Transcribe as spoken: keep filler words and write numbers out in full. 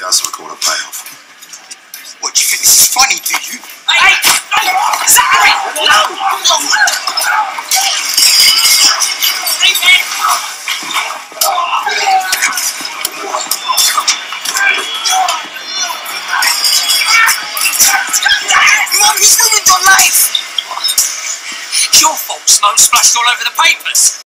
does record a payoff. What, do you think this is funny, do you? Hey! Hey! Zachary! No! No! Stay there! Mum, he's ruined your life! It's your fault. Smoke splashed all over the papers.